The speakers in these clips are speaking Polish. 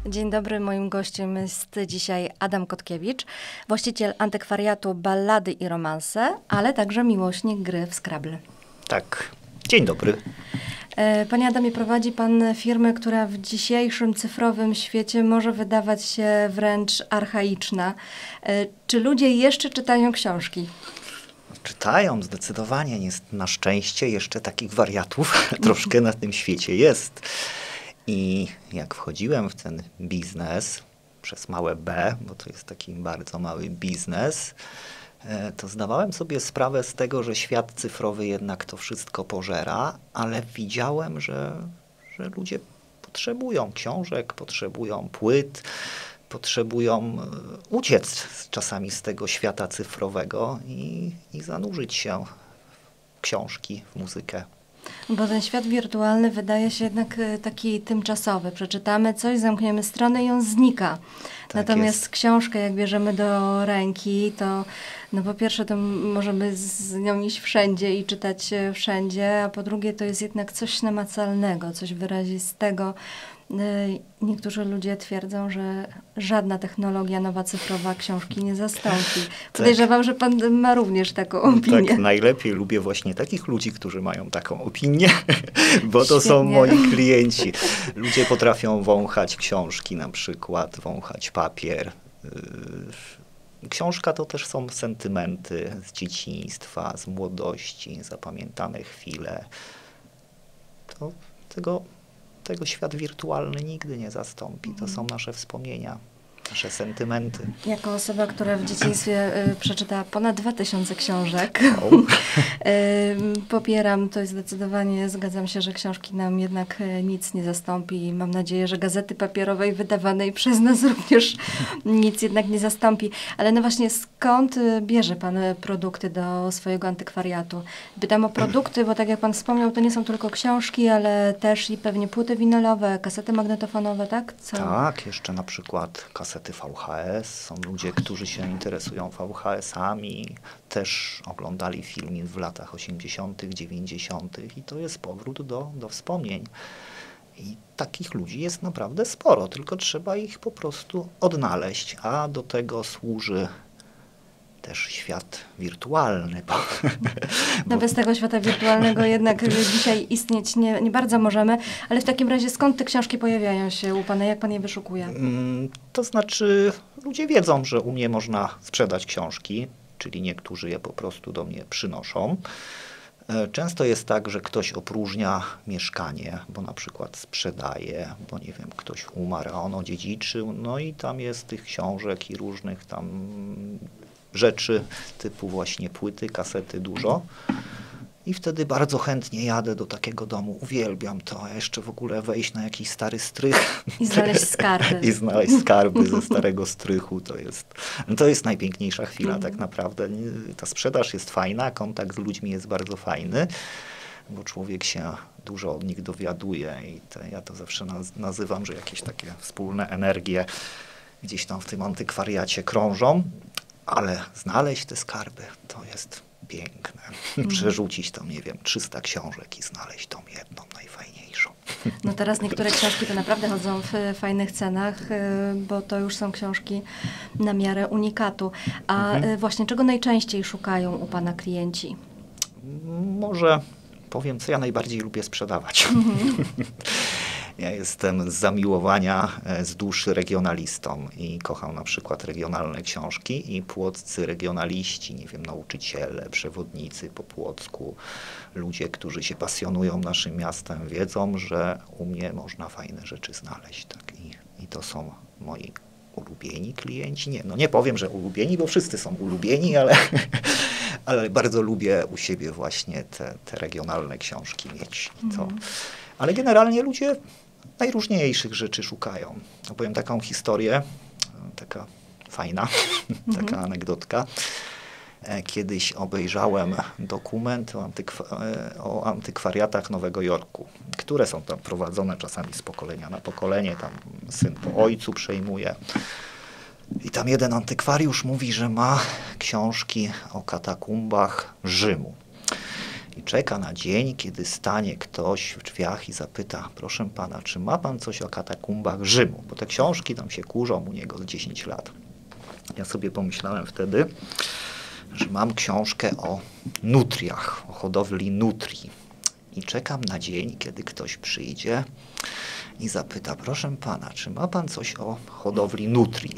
Dzień dobry, moim gościem jest dzisiaj Adam Kotkiewicz, właściciel antykwariatu Ballady i Romanse, ale także miłośnik gry w Scrabble. Tak, dzień dobry. Panie Adamie, prowadzi pan firmę, która w dzisiejszym cyfrowym świecie może wydawać się wręcz archaiczna. Czy ludzie jeszcze czytają książki? Czytają zdecydowanie. Jest na szczęście jeszcze takich wariatów troszkę na tym świecie jest. I jak wchodziłem w ten biznes przez małe B, bo to jest taki bardzo mały biznes, to zdawałem sobie sprawę z tego, że świat cyfrowy jednak to wszystko pożera, ale widziałem, że ludzie potrzebują książek, potrzebują płyt, potrzebują uciec czasami z tego świata cyfrowego i zanurzyć się w książki, w muzykę. Bo ten świat wirtualny wydaje się jednak taki tymczasowy. Przeczytamy coś, zamkniemy stronę i on znika. Tak. Natomiast jest. Książkę, jak bierzemy do ręki, to no po pierwsze to możemy z nią iść wszędzie i czytać wszędzie, a po drugie to jest jednak coś namacalnego, coś wyrazistego. Niektórzy ludzie twierdzą, że żadna technologia nowa cyfrowa książki nie zastąpi. Podejrzewam, że pan ma również taką opinię. Tak, najlepiej lubię właśnie takich ludzi, którzy mają taką opinię, bo to są moi klienci. Ludzie potrafią wąchać książki na przykład, wąchać papier. Książka to też są sentymenty z dzieciństwa, z młodości, zapamiętane chwile. Tego świat wirtualny nigdy nie zastąpi. To są nasze wspomnienia, nasze sentymenty. Jako osoba, która w dzieciństwie przeczytała ponad 2000 książek, popieram to i zdecydowanie zgadzam się, że książki nam jednak nic nie zastąpi i mam nadzieję, że gazety papierowej wydawanej przez nas również nic jednak nie zastąpi. Ale no właśnie, skąd bierze pan produkty do swojego antykwariatu? Pytam o produkty, bo tak jak pan wspomniał, to nie są tylko książki, ale też i pewnie płyty winylowe, kasety magnetofonowe, tak? Tak, jeszcze na przykład kasety VHS. Są ludzie, którzy się interesują VHS-ami, też oglądali film w latach 80., 90. i to jest powrót do wspomnień. I takich ludzi jest naprawdę sporo, tylko trzeba ich po prostu odnaleźć, a do tego służy też świat wirtualny. No bez tego świata wirtualnego jednak dzisiaj istnieć nie bardzo możemy, ale w takim razie skąd te książki pojawiają się u pana? Jak pan je wyszukuje? To znaczy ludzie wiedzą, że u mnie można sprzedać książki, czyli niektórzy je po prostu do mnie przynoszą. Często jest tak, że ktoś opróżnia mieszkanie, bo na przykład sprzedaje, bo nie wiem, ktoś umarł, a on odziedziczył, no i tam jest tych książek i różnych tam rzeczy typu właśnie płyty, kasety dużo. I wtedy bardzo chętnie jadę do takiego domu, uwielbiam to, a jeszcze w ogóle wejść na jakiś stary strych. I znaleźć skarby. I znaleźć skarby ze starego strychu. To jest najpiękniejsza chwila tak naprawdę. Ta sprzedaż jest fajna, kontakt z ludźmi jest bardzo fajny, bo człowiek się dużo od nich dowiaduje i ja to zawsze nazywam, że jakieś takie wspólne energie gdzieś tam w tym antykwariacie krążą, ale znaleźć te skarby to jest piękne. Przerzucić tam, nie wiem, 300 książek i znaleźć tą jedną, najfajniejszą. No teraz niektóre książki to naprawdę chodzą w fajnych cenach, bo to już są książki na miarę unikatu. A właśnie czego najczęściej szukają u pana klienci? Może powiem, co ja najbardziej lubię sprzedawać. Ja jestem z zamiłowania, z duszy regionalistą i kocham na przykład regionalne książki i płoccy regionaliści, nie wiem, nauczyciele, przewodnicy po Płocku, ludzie, którzy się pasjonują naszym miastem, wiedzą, że u mnie można fajne rzeczy znaleźć. Tak? I to są moi ulubieni klienci. Nie powiem, że ulubieni, bo wszyscy są ulubieni, ale bardzo lubię u siebie właśnie te regionalne książki mieć. Ale generalnie ludzie najróżniejszych rzeczy szukają. Opowiem taką historię, taka fajna, taka anegdotka. Kiedyś obejrzałem dokument o antykwariatach Nowego Jorku, które są tam prowadzone czasami z pokolenia na pokolenie, tam syn po ojcu przejmuje. I tam jeden antykwariusz mówi, że ma książki o katakumbach Rzymu. i czeka na dzień, kiedy stanie ktoś w drzwiach i zapyta, proszę pana, czy ma pan coś o katakumbach Rzymu? Bo te książki tam się kurzą u niego z 10 lat. Ja sobie pomyślałem wtedy, że mam książkę o nutriach, o hodowli nutrii. I czekam na dzień, kiedy ktoś przyjdzie i zapyta, proszę pana, czy ma pan coś o hodowli nutrii?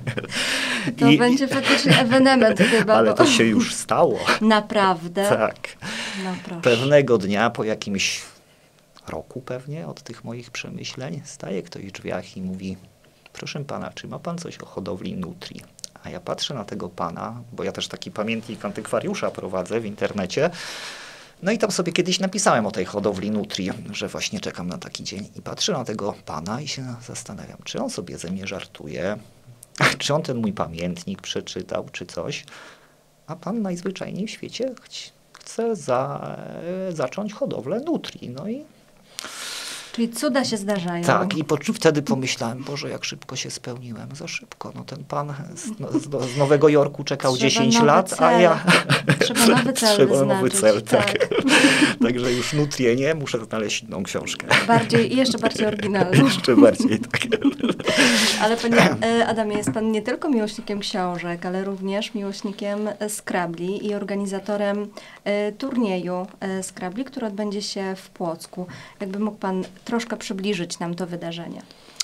To będzie faktycznie ewenement chyba. Ale to się już stało. Naprawdę? Tak. No proszę. Pewnego dnia, po jakimś roku pewnie od tych moich przemyśleń, staje ktoś w drzwiach i mówi, proszę pana, czy ma pan coś o hodowli nutrii? A ja patrzę na tego pana, bo ja też taki pamiętnik antykwariusza prowadzę w internecie. No i tam sobie kiedyś napisałem o tej hodowli nutrii, że właśnie czekam na taki dzień. I patrzę na tego pana i się zastanawiam, czy on sobie ze mnie żartuje, czy on ten mój pamiętnik przeczytał, czy coś. A pan najzwyczajniej w świecie chce zacząć hodowlę nutrii. No i Czyli cuda się zdarzają. tak, i wtedy pomyślałem, Boże, jak szybko się spełniłem. Za szybko. No ten pan z Nowego Jorku czekał 10 lat, cel. a ja... Trzeba nowy cel nowy cel, tak. Także już nutrię nie, muszę znaleźć inną książkę. Jeszcze bardziej oryginalną. Jeszcze bardziej, tak. Ale panie Adamie, jest pan nie tylko miłośnikiem książek, ale również miłośnikiem Scrabli i organizatorem turnieju Scrabli, który odbędzie się w Płocku. Jakby mógł pan troszkę przybliżyć nam to wydarzenie.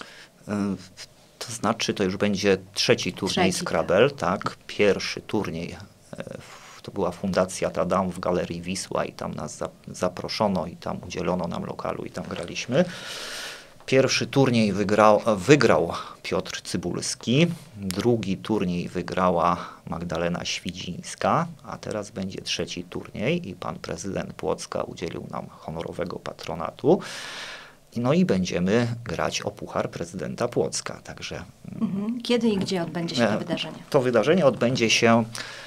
To znaczy, to już będzie trzeci turniej Scrabble, tak. Pierwszy turniej to była Fundacja Tadam w Galerii Wisła i tam nas zaproszono i tam udzielono nam lokalu i tam graliśmy. Pierwszy turniej wygrał Piotr Cybulski, drugi turniej wygrała Magdalena Świdzińska, a teraz będzie trzeci turniej i pan prezydent Płocka udzielił nam honorowego patronatu. No i będziemy grać o Puchar Prezydenta Płocka. Także, Kiedy i gdzie odbędzie się to wydarzenie? To wydarzenie odbędzie się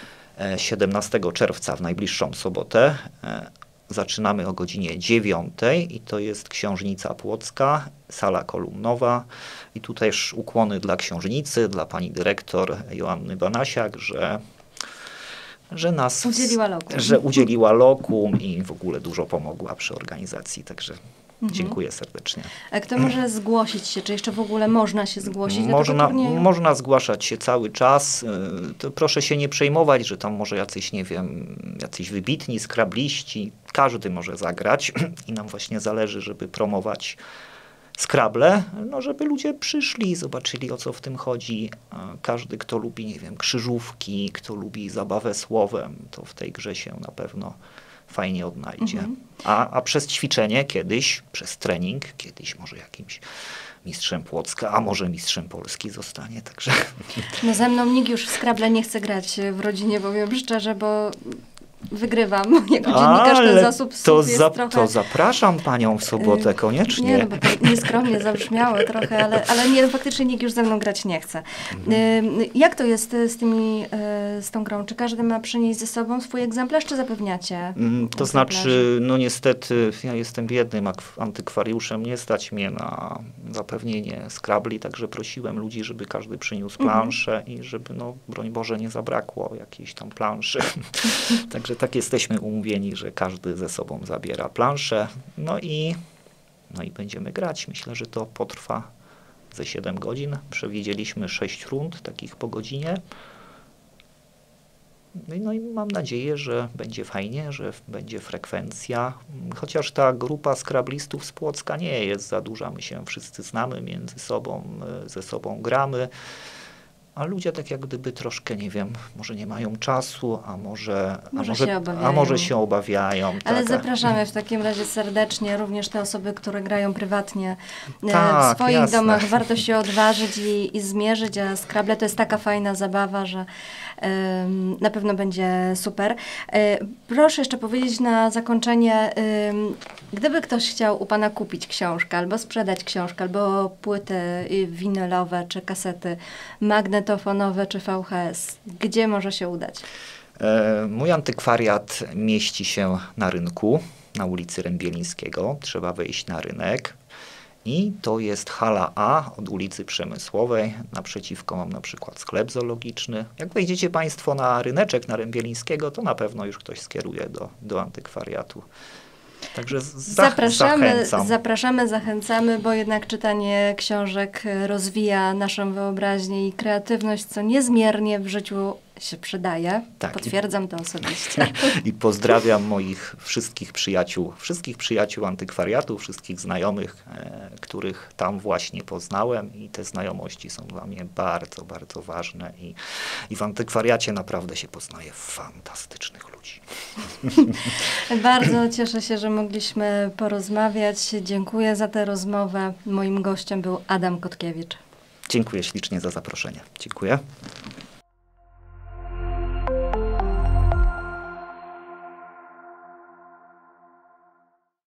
17 czerwca w najbliższą sobotę. Zaczynamy o godzinie 9 i to jest Książnica Płocka, sala kolumnowa. I tu też ukłony dla książnicy, dla pani dyrektor Joanny Banasiak, że nas udzieliła lokum i w ogóle dużo pomogła przy organizacji. Także dziękuję serdecznie. A kto może zgłosić się? Czy jeszcze w ogóle można się zgłosić Można zgłaszać się cały czas. To proszę się nie przejmować, że tam może jacyś, nie wiem, jacyś wybitni skrabliści. Każdy może zagrać i nam właśnie zależy, żeby promować Scrabble, no żeby ludzie przyszli, zobaczyli, o co w tym chodzi. Każdy, kto lubi, nie wiem, krzyżówki, kto lubi zabawę słowem, to w tej grze się na pewno fajnie odnajdzie. A przez ćwiczenie kiedyś, przez trening, kiedyś może jakimś mistrzem Płocka, a może mistrzem Polski zostanie, także... No ze mną nikt już w Scrabble nie chce grać w rodzinie, powiem szczerze, bo wygrywam. Jako dziennikarz ten zasób słów jest trochę... To zapraszam panią w sobotę koniecznie. Nie, no bo to nieskromnie zabrzmiało trochę, ale nie, faktycznie nikt już ze mną grać nie chce. Jak to jest z tą grą? Czy każdy ma przynieść ze sobą swój egzemplarz, czy zapewniacie? To znaczy, no niestety, ja jestem biednym antykwariuszem, nie stać mnie na zapewnienie Scrabli, także prosiłem ludzi, żeby każdy przyniósł planszę i żeby, no broń Boże, nie zabrakło jakiejś tam planszy. Także tak jesteśmy umówieni, że każdy ze sobą zabiera planszę, no i będziemy grać. Myślę, że to potrwa ze 7 godzin. Przewidzieliśmy 6 rund, takich po godzinie. No i mam nadzieję, że będzie fajnie, że będzie frekwencja. Chociaż ta grupa skrablistów z Płocka nie jest za duża. My się wszyscy znamy między sobą, ze sobą gramy. A ludzie tak jak gdyby troszkę, nie wiem, może nie mają czasu, a może się obawiają. Ale tak. Zapraszamy w takim razie serdecznie również te osoby, które grają prywatnie w swoich domach. Warto się odważyć i zmierzyć, a Scrabble to jest taka fajna zabawa, że na pewno będzie super. Proszę jeszcze powiedzieć na zakończenie, gdyby ktoś chciał u pana kupić książkę, albo sprzedać książkę, albo płyty winylowe, czy kasety magnetofonowe, czy VHS, gdzie może się udać? Mój antykwariat mieści się na rynku, na ulicy Rębielińskiego. Trzeba wejść na rynek I to jest hala A od ulicy Przemysłowej. Naprzeciwko mam na przykład sklep zoologiczny. Jak wejdziecie Państwo na ryneczek na Rębielińskiego, to na pewno już ktoś skieruje do antykwariatu. Także zapraszamy, zachęcamy, bo jednak czytanie książek rozwija naszą wyobraźnię i kreatywność, co niezmiernie w życiu się przydaje. Tak, potwierdzam to osobiście. I pozdrawiam moich wszystkich przyjaciół antykwariatu, wszystkich znajomych, których tam właśnie poznałem i te znajomości są dla mnie bardzo, bardzo ważne i w antykwariacie naprawdę się poznaje fantastycznych ludzi. Bardzo cieszę się, że mogliśmy porozmawiać. Dziękuję za tę rozmowę. Moim gościem był Adam Kotkiewicz. Dziękuję ślicznie za zaproszenie. Dziękuję.